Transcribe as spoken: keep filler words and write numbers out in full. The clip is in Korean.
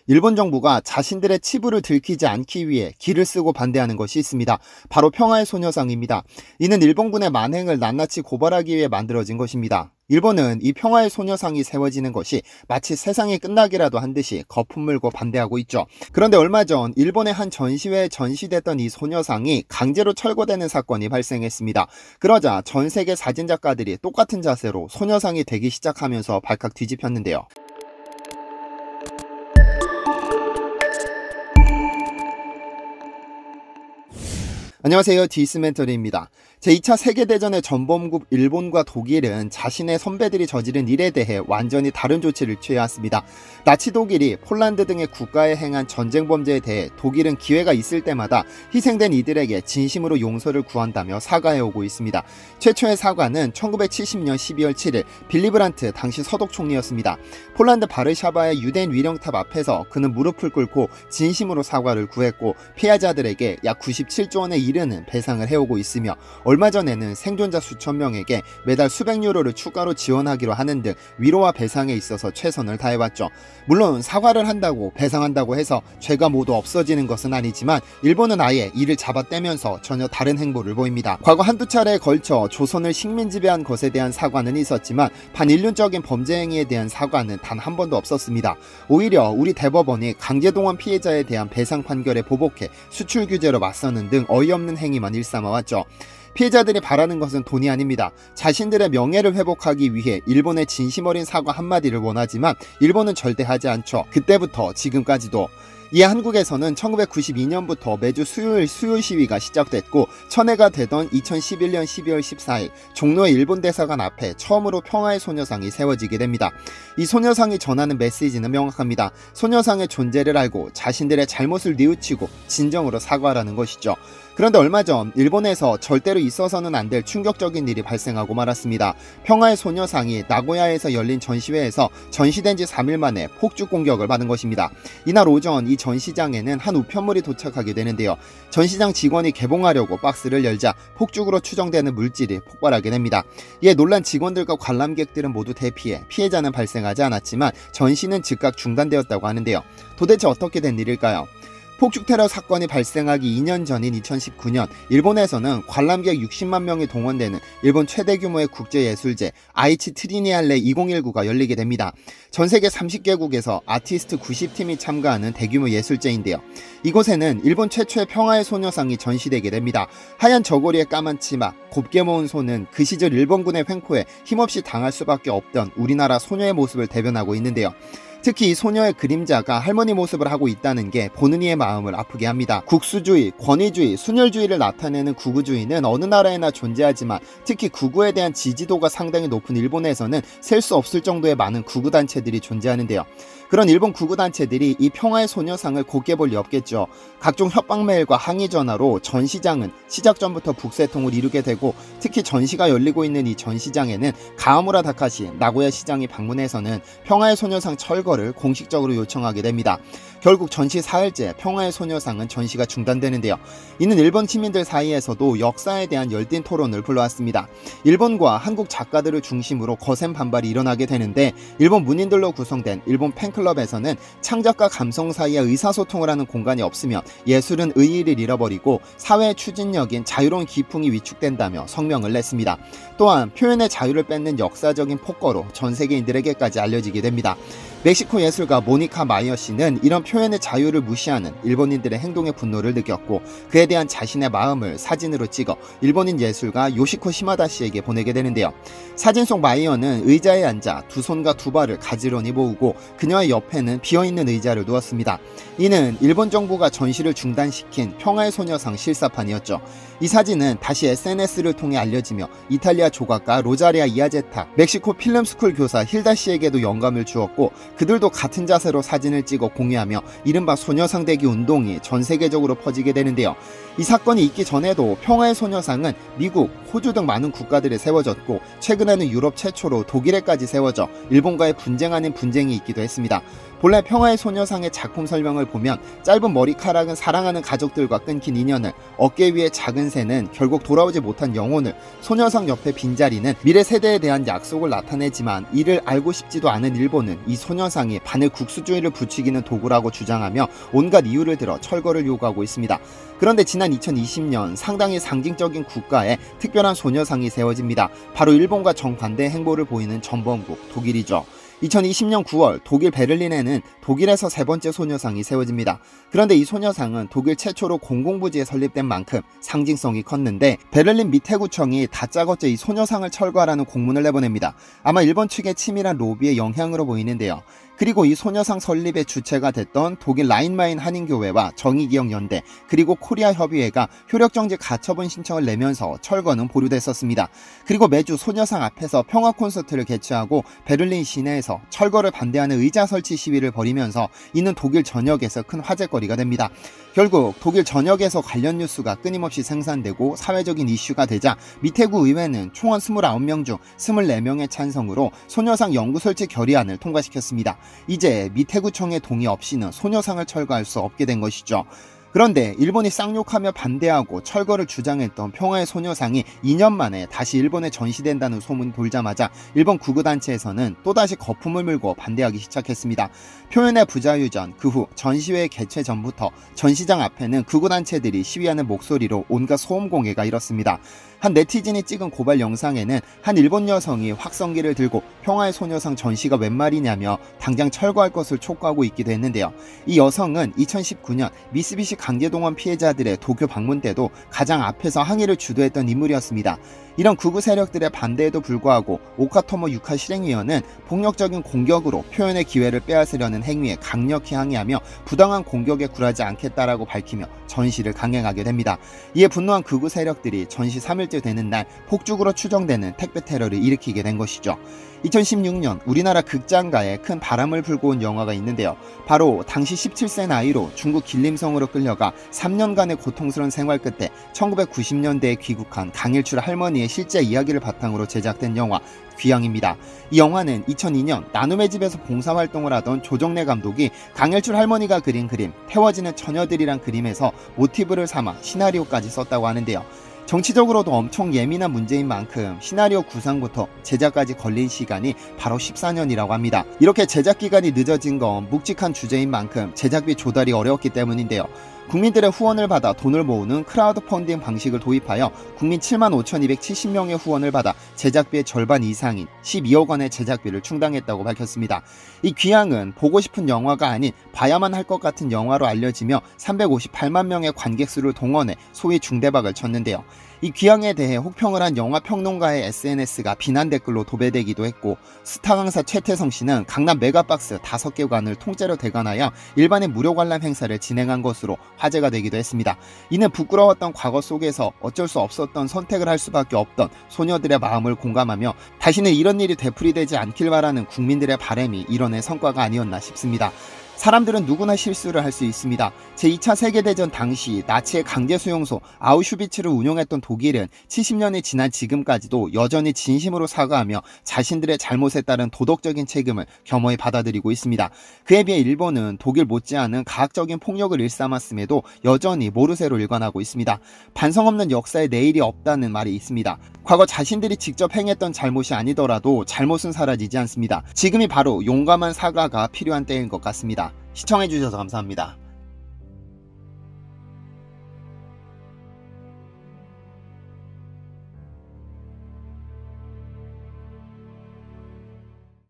일본 정부가 자신들의 치부를 들키지 않기 위해 기를 쓰고 반대하는 것이 있습니다. 바로 평화의 소녀상입니다. 이는 일본군의 만행을 낱낱이 고발하기 위해 만들어진 것입니다. 일본은 이 평화의 소녀상이 세워지는 것이 마치 세상이 끝나기라도 한 듯이 거품 물고 반대하고 있죠. 그런데 얼마 전 일본의 한 전시회에 전시됐던 이 소녀상이 강제로 철거되는 사건이 발생했습니다. 그러자 전 세계 사진작가들이 똑같은 자세로 소녀상이 되기 시작하면서 발칵 뒤집혔는데요. 안녕하세요, 디스멘터리입니다. 제이 차 세계대전의 전범국 일본과 독일은 자신의 선배들이 저지른 일에 대해 완전히 다른 조치를 취해왔습니다. 나치 독일이 폴란드 등의 국가에 행한 전쟁 범죄에 대해 독일은 기회가 있을 때마다 희생된 이들에게 진심으로 용서를 구한다며 사과해오고 있습니다. 최초의 사과는 천구백칠십 년 십이월 칠일 빌리 브란트 당시 서독 총리였습니다. 폴란드 바르샤바의 유대인 위령탑 앞에서 그는 무릎을 꿇고 진심으로 사과를 구했고 피해자들에게 약 구십칠조 원에 이르는 배상을 해오고 있으며 얼마 전에는 생존자 수천 명에게 매달 수백 유로를 추가로 지원하기로 하는 등 위로와 배상에 있어서 최선을 다해왔죠. 물론 사과를 한다고 배상한다고 해서 죄가 모두 없어지는 것은 아니지만 일본은 아예 이를 잡아떼면서 전혀 다른 행보를 보입니다. 과거 한두 차례에 걸쳐 조선을 식민 지배한 것에 대한 사과는 있었지만 반인륜적인 범죄 행위에 대한 사과는 단 한 번도 없었습니다. 오히려 우리 대법원이 강제동원 피해자에 대한 배상 판결에 보복해 수출 규제로 맞서는 등 어이없는 행위만 일삼아왔죠. 피해자들이 바라는 것은 돈이 아닙니다. 자신들의 명예를 회복하기 위해 일본의 진심 어린 사과 한마디를 원하지만 일본은 절대 하지 않죠. 그때부터 지금까지도. 이에 한국에서는 천구백구십이 년부터 매주 수요일 수요 시위가 시작됐고 천해가 되던 이천십일 년 십이월 십사일 종로의 일본 대사관 앞에 처음으로 평화의 소녀상이 세워지게 됩니다. 이 소녀상이 전하는 메시지는 명확합니다. 소녀상의 존재를 알고 자신들의 잘못을 뉘우치고 진정으로 사과하라는 것이죠. 그런데 얼마 전 일본에서 절대로 있어서는 안 될 충격적인 일이 발생하고 말았습니다. 평화의 소녀상이 나고야에서 열린 전시회에서 전시된 지 삼 일 만에 폭죽 공격을 받은 것입니다. 이날 오전 이 전시장에는 한 우편물이 도착하게 되는데요. 전시장 직원이 개봉하려고 박스를 열자 폭죽으로 추정되는 물질이 폭발하게 됩니다. 이에 놀란 직원들과 관람객들은 모두 대피해 피해자는 발생하지 않았지만 전시는 즉각 중단되었다고 하는데요. 도대체 어떻게 된 일일까요? 폭죽 테러 사건이 발생하기 이 년 전인 이천십구 년 일본에서는 관람객 육십만 명이 동원되는 일본 최대 규모의 국제예술제 아이치 트리니알레 이천십구가 열리게 됩니다. 전세계 삼십 개국에서 아티스트 구십 팀이 참가하는 대규모 예술제인데요. 이곳에는 일본 최초의 평화의 소녀상이 전시되게 됩니다. 하얀 저고리에 까만 치마, 곱게 모은 손은 그 시절 일본군의 횡포에 힘없이 당할 수밖에 없던 우리나라 소녀의 모습을 대변하고 있는데요. 특히 이 소녀의 그림자가 할머니 모습을 하고 있다는 게 보는 이의 마음을 아프게 합니다. 국수주의, 권위주의, 순혈주의를 나타내는 구구주의는 어느 나라에나 존재하지만 특히 구구에 대한 지지도가 상당히 높은 일본에서는 셀 수 없을 정도의 많은 구구단체들이 존재하는데요. 그런 일본 구구단체들이 이 평화의 소녀상을 곱게 볼 리 없겠죠. 각종 협박 메일과 항의 전화로 전시장은 시작 전부터 북새통을 이루게 되고 특히 전시가 열리고 있는 이 전시장에는 가하무라 다카시 나고야 시장이 방문해서는 평화의 소녀상 철거를 공식적으로 요청하게 됩니다. 결국 전시 사흘째 평화의 소녀상은 전시가 중단되는데요. 이는 일본 시민들 사이에서도 역사에 대한 열띤 토론을 불러왔습니다. 일본과 한국 작가들을 중심으로 거센 반발이 일어나게 되는데 일본 문인들로 구성된 일본 팬클럽에서는 창작과 감성 사이에 의사소통을 하는 공간이 없으면 예술은 의의를 잃어버리고 사회의 추진력인 자유로운 기풍이 위축된다며 성명을 냈습니다. 또한 표현의 자유를 뺏는 역사적인 폭거로 전 세계인들에게까지 알려지게 됩니다. 멕시코 예술가 모니카 마이어 씨는 이런 표현의 자유를 무시하는 일본인들의 행동에 분노를 느꼈고 그에 대한 자신의 마음을 사진으로 찍어 일본인 예술가 요시코 시마다 씨에게 보내게 되는데요. 사진 속 마이어는 의자에 앉아 두 손과 두 발을 가지런히 모으고 그녀의 옆에는 비어있는 의자를 두었습니다. 이는 일본 정부가 전시를 중단시킨 평화의 소녀상 실사판이었죠. 이 사진은 다시 에스엔에스를 통해 알려지며 이탈리아 조각가 로자리아 이아제타, 멕시코 필름스쿨 교사 힐다 씨에게도 영감을 주었고 그들도 같은 자세로 사진을 찍어 공유하며 이른바 소녀상 대기 운동이 전 세계적으로 퍼지게 되는데요. 이 사건이 있기 전에도 평화의 소녀상은 미국, 호주 등 많은 국가들에 세워졌고 최근에는 유럽 최초로 독일에까지 세워져 일본과의 분쟁 아닌 분쟁이 있기도 했습니다. 본래 평화의 소녀상의 작품 설명을 보면 짧은 머리카락은 사랑하는 가족들과 끊긴 인연을, 어깨 위에 작은 새는 결국 돌아오지 못한 영혼을, 소녀상 옆에 빈자리는 미래 세대에 대한 약속을 나타내지만 이를 알고 싶지도 않은 일본은 이 소녀 소녀상이 바늘 국수주의를 부추기는 도구라고 주장하며 온갖 이유를 들어 철거를 요구하고 있습니다. 그런데 지난 이천이십 년 상당히 상징적인 국가에 특별한 소녀상이 세워집니다. 바로 일본과 정반대의 행보를 보이는 전범국 독일이죠. 이천이십 년 구월 독일 베를린에는 독일에서 세 번째 소녀상이 세워집니다. 그런데 이 소녀상은 독일 최초로 공공부지에 설립된 만큼 상징성이 컸는데 베를린 미태구청이 다짜고짜 이 소녀상을 철거하라는 공문을 내보냅니다. 아마 일본 측의 치밀한 로비의 영향으로 보이는데요. 그리고 이 소녀상 설립의 주체가 됐던 독일 라인마인 한인교회와 정의기억연대 그리고 코리아협의회가 효력정지 가처분 신청을 내면서 철거는 보류됐었습니다. 그리고 매주 소녀상 앞에서 평화 콘서트를 개최하고 베를린 시내에서 철거를 반대하는 의자 설치 시위를 벌이면서 이는 독일 전역에서 큰 화제거리가 됩니다. 결국 독일 전역에서 관련 뉴스가 끊임없이 생산되고 사회적인 이슈가 되자 미태구 의회는 총원 이십구 명 중 이십사 명의 찬성으로 소녀상 영구 설치 결의안을 통과시켰습니다. 이제 미태구청의 동의 없이는 소녀상을 철거할 수 없게 된 것이죠. 그런데 일본이 쌍욕하며 반대하고 철거를 주장했던 평화의 소녀상이 이 년 만에 다시 일본에 전시된다는 소문이 돌자마자 일본 구구단체에서는 또다시 거품을 물고 반대하기 시작했습니다. 표현의 부자유전, 그 후 전시회 개최 전부터 전시장 앞에는 구구단체들이 시위하는 목소리로 온갖 소음공해가 일었습니다. 한 네티즌이 찍은 고발 영상에는 한 일본 여성이 확성기를 들고 평화의 소녀상 전시가 웬 말이냐며 당장 철거할 것을 촉구하고 있기도 했는데요. 이 여성은 이천십구 년 미쓰비시 강제동원 피해자들의 도쿄 방문 때도 가장 앞에서 항의를 주도했던 인물이었습니다. 이런 극우 세력들의 반대에도 불구하고 오카토모 유카 실행위원은 폭력적인 공격으로 표현의 기회를 빼앗으려는 행위에 강력히 항의하며 부당한 공격에 굴하지 않겠다라고 밝히며 전시를 강행하게 됩니다. 이에 분노한 극우 세력들이 전시 삼 일째 되는 날 폭죽으로 추정되는 택배 테러를 일으키게 된 것이죠. 이천십육 년 우리나라 극장가에 큰 바람을 불고 온 영화가 있는데요. 바로 당시 십칠 세 나이로 중국 길림성으로 끌려가 삼 년간의 고통스러운 생활 끝에 천구백구십 년대에 귀국한 강일출 할머니의 실제 이야기를 바탕으로 제작된 영화 귀향입니다. 이 영화는 이천이 년 나눔의 집에서 봉사활동을 하던 조정래 감독이 강일출 할머니가 그린 그림 태워지는 처녀들이란 그림에서 모티브를 삼아 시나리오까지 썼다고 하는데요. 정치적으로도 엄청 예민한 문제인 만큼 시나리오 구상부터 제작까지 걸린 시간이 바로 십사 년이라고 합니다. 이렇게 제작 기간이 늦어진 건 묵직한 주제인 만큼 제작비 조달이 어려웠기 때문인데요. 국민들의 후원을 받아 돈을 모으는 크라우드 펀딩 방식을 도입하여 국민 칠만 오천이백칠십 명의 후원을 받아 제작비의 절반 이상인 십이억 원의 제작비를 충당했다고 밝혔습니다. 이 귀향은 보고 싶은 영화가 아닌 봐야만 할 것 같은 영화로 알려지며 삼백오십팔만 명의 관객 수를 동원해 소위 중대박을 쳤는데요. 이 귀향에 대해 혹평을 한 영화평론가의 에스엔에스가 비난 댓글로 도배되기도 했고, 스타 강사 최태성 씨는 강남 메가박스 다섯 개관을 통째로 대관하여 일반인 무료 관람 행사를 진행한 것으로 화제가 되기도 했습니다. 이는 부끄러웠던 과거 속에서 어쩔 수 없었던 선택을 할 수밖에 없던 소녀들의 마음을 공감하며 다시는 이런 일이 되풀이되지 않길 바라는 국민들의 바람이 이뤄낸 성과가 아니었나 싶습니다. 사람들은 누구나 실수를 할 수 있습니다. 제이 차 세계대전 당시 나치의 강제수용소 아우슈비츠를 운영했던 독일은 칠십 년이 지난 지금까지도 여전히 진심으로 사과하며 자신들의 잘못에 따른 도덕적인 책임을 겸허히 받아들이고 있습니다. 그에 비해 일본은 독일 못지않은 가학적인 폭력을 일삼았음에도 여전히 모르쇠로 일관하고 있습니다. 반성 없는 역사에 내일이 없다는 말이 있습니다. 과거 자신들이 직접 행했던 잘못이 아니더라도 잘못은 사라지지 않습니다. 지금이 바로 용감한 사과가 필요한 때인 것 같습니다. 시청해주셔서 감사합니다.